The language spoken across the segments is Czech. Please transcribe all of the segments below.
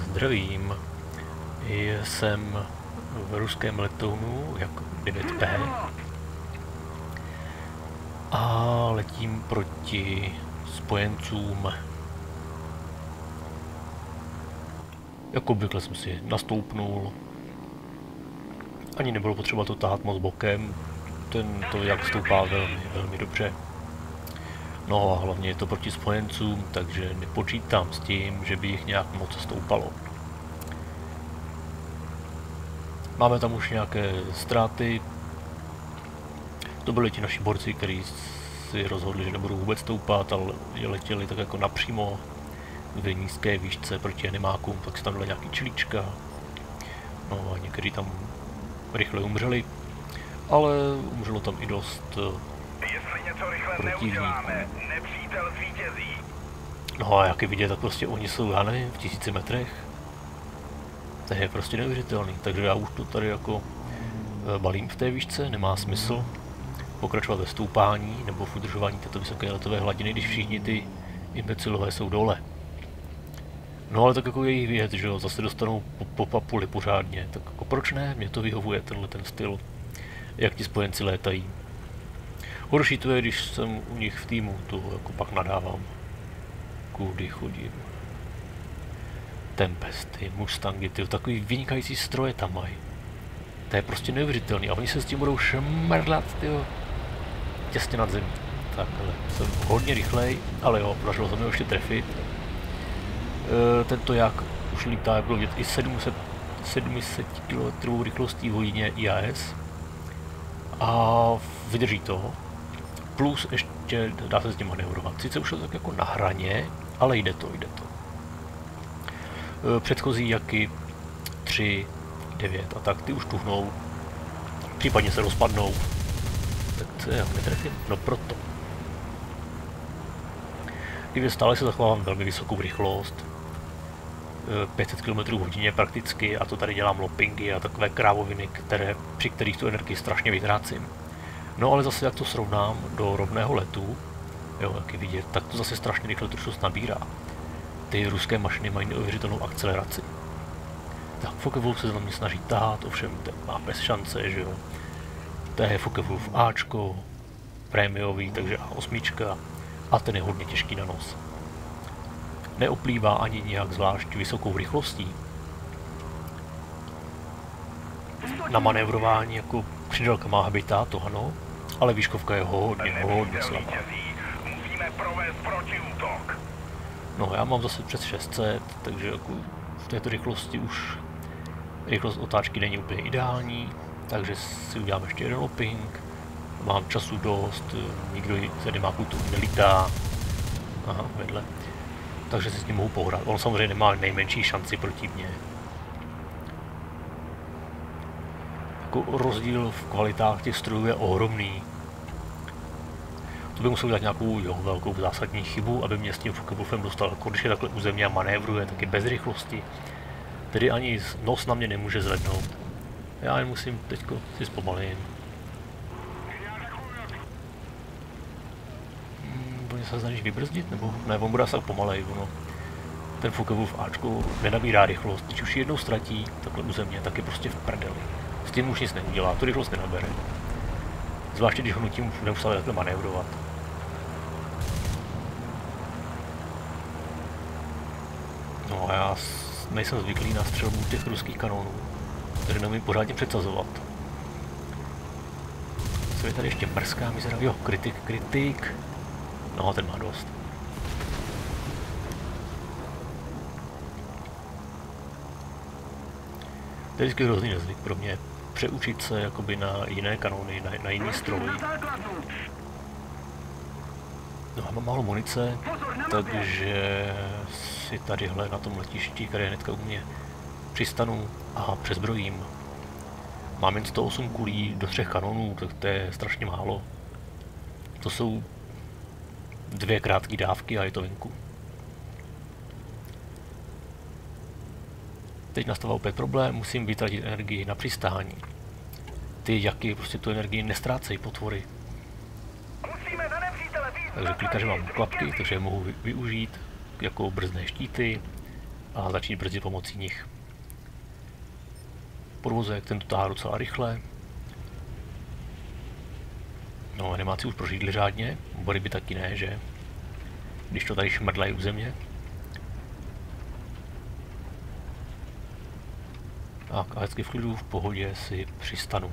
Zdravím. Jsem v ruském letounu jako 9P a letím proti spojencům. Jako obvykle jsem si nastoupnul. Ani nebylo potřeba to tahat moc bokem. To jak stoupá velmi dobře. No a hlavně je to proti spojencům, takže nepočítám s tím, že by jich nějak moc stoupalo. Máme tam už nějaké ztráty. To byli ti naši borci, kteří si rozhodli, že nebudou vůbec stoupat, ale letěli tak jako napřímo v nízké výšce proti animákům, tak se tam dali nějaký čilíčka. No a někteří tam rychle umřeli, ale umřelo tam i dost protivníků. No a jak je vidět, tak prostě oni jsou, já nevím, v 1000 metrech. To je prostě neuvěřitelný, takže já už to tady jako balím v té výšce, nemá smysl pokračovat ve stoupání nebo v udržování této vysoké letové hladiny, když všichni ty imbecilové jsou dole. No ale tak jako je jich věc, že jo, zase dostanou po papuli pořádně, tak jako proč ne, mě to vyhovuje ten styl, jak ti spojenci létají. Horší to je, když jsem u nich v týmu, to jako pak nadávám, kudy chodím. Tempesty, Mustangy, tyjo, takový vynikající stroje tam mají. To je prostě neuvěřitelný a oni se s tím budou šmrdlat, tyjo, těsně nad zemí. Takhle, jsem hodně rychlej, ale jo, podařilo se mi ještě trefit. Tento jak už lítá, jak bylo vidět, i 700 km rychlostí v hodině IAS. A vydrží to. Plus ještě dá se s tím manévrovat. Sice už je to tak jako na hraně, ale jde to. Předchozí jaky 3, 9 a tak, ty už tuhnou, případně se rozpadnou. Tak co já netrefím? No proto. Kdyby stále se zachovávám velmi vysokou rychlost, 500 km/h prakticky, a to tady dělám loopingy a takové krávoviny, při kterých tu energii strašně vytrácím. No ale zase jak to srovnám do rovného letu, jo, jak je vidět, tak to zase strašně rychle tu rychlost nabírá. Ty ruské mašiny mají neuvěřitelnou akceleraci. Tak Focke-Wulf se na mě snaží tahat, ovšem ten má bez šance, že jo. To je Focke-Wulf Ačko, prémiový, takže A8, a ten je hodně těžký na nos. Neoplývá ani nějak zvlášť vysokou rychlostí. Na manévrování jako přidelka má habitát, to ano, ale výškovka je hodně slabá. No já mám zase přes 600, takže jako v této rychlosti už rychlost otáčky není úplně ideální, takže si udělám ještě jeden looping. Mám času dost, nikdo z animáků tu nelítá. Aha, vedle. Takže si s ním mohu pohrát. On samozřejmě nemá nejmenší šanci proti mně. Jako rozdíl v kvalitách těch strojů je ohromný. To by musel udělat nějakou velkou zásadní chybu, aby mě s tím Focke-Wulfem dostal. Jako když je takhle u země a manévruje, tak je bez rychlosti. Tedy ani nos na mě nemůže zvednout. Já jen musím teďko si zpomalím. Bude se snažíš vybrzdit, nebo ne, on bude asi pomalej, ono. Ten Focke-Wulf Ačko nenabírá rychlost, když už jednou ztratí takhle u země, tak je prostě v prdeli. S tím už nic neudělá, tu rychlost nenabere. Zvláště když ho nutím neustále takhle manévrovat. No a já nejsem zvyklý na střelbu těch ruských kanónů, které neumím pořádně předsazovat. Co je tady ještě mrzká mizera? Jo, kritik. No, ten má dost. To je vždycky hrozný nezvyk pro mě přeučit se jakoby na jiné kanóny, na jiný stroj. No, mám málo munice, takže si tadyhle na tom letišti, které je hnedka u mě, přistanu a přezbrojím. Mám jen 108 kulí do 3 kanonů, tak to je strašně málo. To jsou 2 krátké dávky a je to venku. Teď nastává opět problém, musím vytratit energii na přistání. Ty jaky prostě tu energii nestrácejí potvory. Takže klikaře mám klapky, takže je mohu využít jako brzdné štíty a začít brzdit pomocí nich. Podvozek ten to táhá docela rychle. No, animáci už prořídli řádně, obory by taky ne, že? Když to tady šmrdlají u země. Tak, a hezky v klidu, v pohodě si přistanu.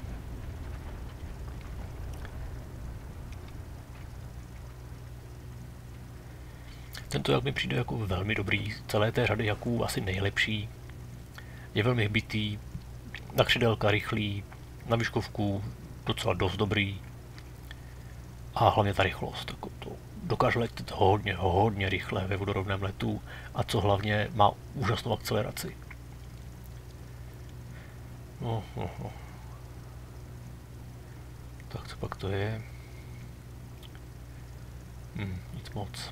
Tento jak mi přijde jako velmi dobrý, celé té řady jaků asi nejlepší. Je velmi hbitý, na křidelka rychlý, na výškovku docela dost dobrý. A hlavně ta rychlost, jako to dokáže letět hodně rychle ve vodorovném letu a co hlavně má úžasnou akceleraci. No. Tak co pak to je? Nic moc.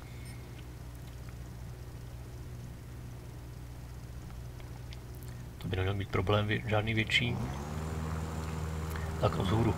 To by neměl být problém žádný větší. Tak vzhůru.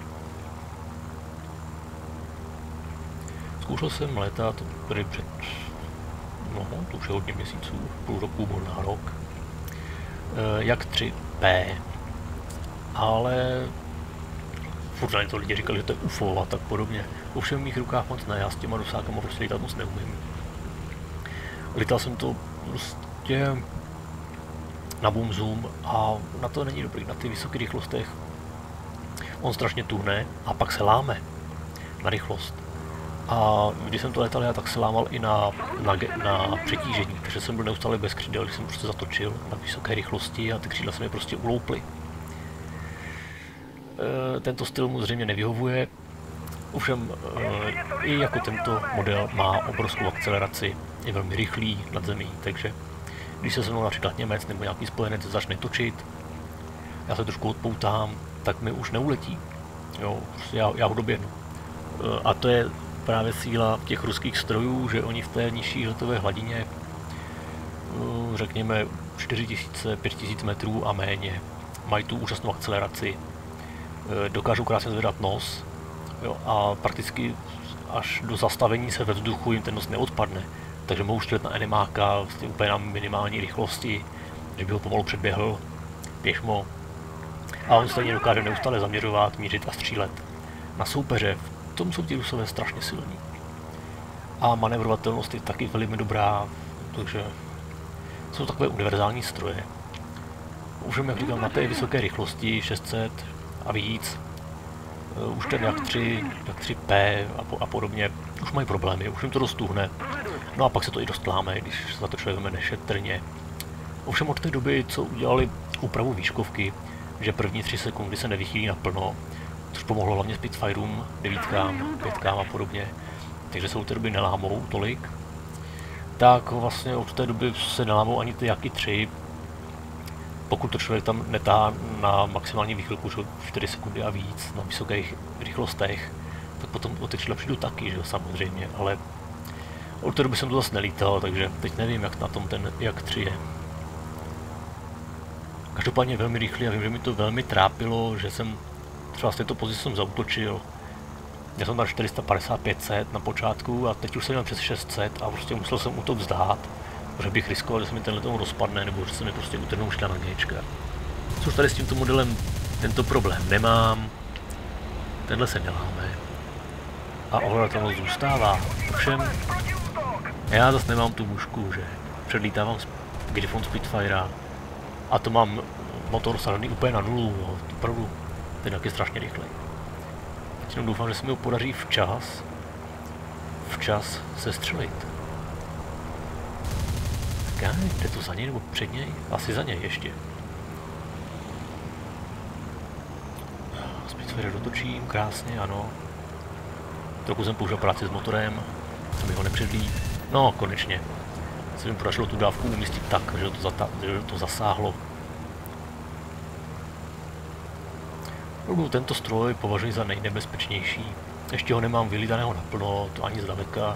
Zkoušel jsem letat tady před, no to už je hodně měsíců, půl roku, možná rok, jak 3P, ale furt na to lidi říkali, že to je UFO a tak podobně. Ovšem v mých rukách moc ne, já s těma dosákama prostě lítat moc neumím. Lítal jsem to prostě na boom zoom a na to není dobrý, na ty vysoké rychlostech. On strašně tuhne a pak se láme na rychlost. A když jsem to letal, já tak se lámal i na přetížení, takže jsem byl neustále bez křídel, když jsem prostě zatočil na vysoké rychlosti a ty křídla se mi prostě ulouply. Tento styl mu zřejmě nevyhovuje, ovšem i jako tento model má obrovskou akceleraci, je velmi rychlý nad zemí, takže když se mnou například Němec nebo nějaký spojenec začne točit, já se trošku odpoutám, tak mi už neuletí, jo, prostě já ho doběhnu. A to je právě síla těch ruských strojů, že oni v té nižší letové hladině, řekněme 4000, 5000 metrů a méně, mají tu úžasnou akceleraci, dokážou krásně zvedat nos, jo, a prakticky až do zastavení se ve vzduchu jim ten nos neodpadne, takže mohou střelit na enemáka vlastně úplně na minimální rychlosti, že by ho pomalu předběhl pěšmo, a on stejně dokáže neustále zaměřovat, mířit a střílet na soupeře. V tom jsou ti Rusové strašně silní. A manévrovatelnost je taky velmi dobrá, takže jsou takové univerzální stroje. Už jak říkám, na té vysoké rychlosti 600 a víc, už ten jak 3P a podobně, už mají problémy, už jim to dost tuhne. No a pak se to i dost láme, když se za to člověk veme nešetrně. Ovšem od té doby, co udělali úpravu výškovky, že první 3 sekundy se nevychýlí naplno, což pomohlo hlavně Spitfireům, 9, 5 a podobně, takže se od té doby nelámou tolik, tak vlastně od té doby se nelámou ani ty jaky 3, pokud to člověk tam netahá na maximální výchylku 4 sekundy a víc, na vysokých rychlostech, tak potom o ty křídla přijdu taky, že samozřejmě, ale od té doby jsem to zase nelítal, takže teď nevím, jak na tom ten jak 3 je. Každopádně velmi rychlý a vím, že mi to velmi trápilo, že jsem třeba z této pozice jsem zaútočil. Já jsem tam 450-500 na počátku a teď už jsem měl přes 600 a prostě musel jsem útok vzdát, protože bych riskoval, že se mi tenhle tomu rozpadne nebo že se mi prostě utrhnou šla na Gčka. Což tady s tímto modelem tento problém nemám, tenhle se neláme a ovladatelnost zůstává. Ovšem, já zase nemám tu mušku, že předlítávám Griffon Spitfire a to mám motor sazený úplně na nulu, no, opravdu. Ten je strašně rychlej. Teď jenom doufám, že se mi ho podaří včas sestřelit. Tak já nevím, jde to za něj nebo před něj? Asi za něj ještě. Spitfire dotočím, krásně, ano. Trochu jsem použil práci s motorem, aby ho nepředlí. No, konečně. Se mi podařilo tu dávku umístit tak, že to zasáhlo. Tento stroj považuji za nejnebezpečnější. Ještě ho nemám vylítaného naplno, to ani zdaleka.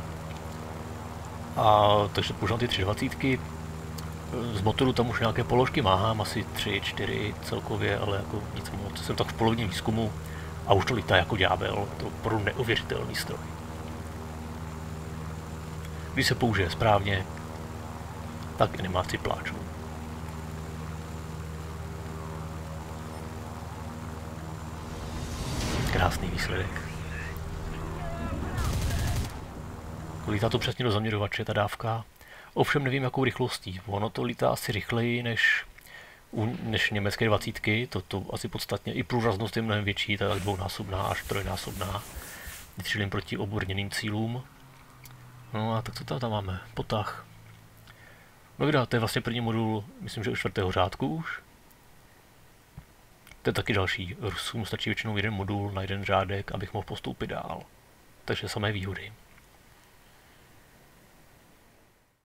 A takže používám ty 320. Z motoru tam už nějaké položky máhám, asi 3, 4 celkově, ale jako nic moc. Jsem tak v polovině výzkumu a už to lítá jako ďábel. To je opravdu neuvěřitelný stroj. Když se použije správně, Tak animáci pláčů. Krásný výsledek. Lítá to přesně do zaměřovače, ta dávka. Ovšem nevím, jakou rychlostí. Ono to lítá asi rychleji než německé 20. To asi podstatně. I průraznost je mnohem větší, tak dvounásobná až trojnásobná. Vytřílím proti obrněným cílům. No a tak co tam máme? Potah. No vidíte, to je vlastně první modul, myslím, že u 4. řádku už. To je taky další. Rusům stačí většinou jeden modul na jeden řádek, abych mohl postoupit dál. Takže samé výhody.